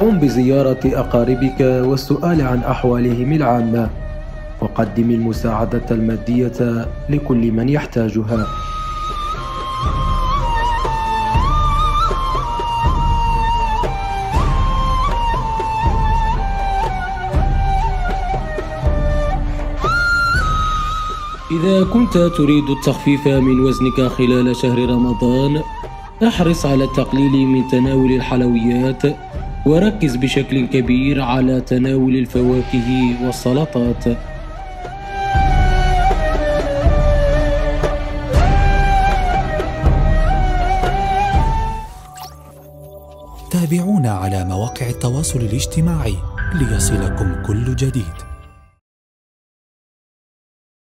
قم بزيارة أقاربك والسؤال عن أحوالهم العامة، وقدم المساعدة المادية لكل من يحتاجها. إذا كنت تريد التخفيف من وزنك خلال شهر رمضان، احرص على التقليل من تناول الحلويات، وركز بشكل كبير على تناول الفواكه والسلطات. تابعونا على مواقع التواصل الاجتماعي ليصلكم كل جديد.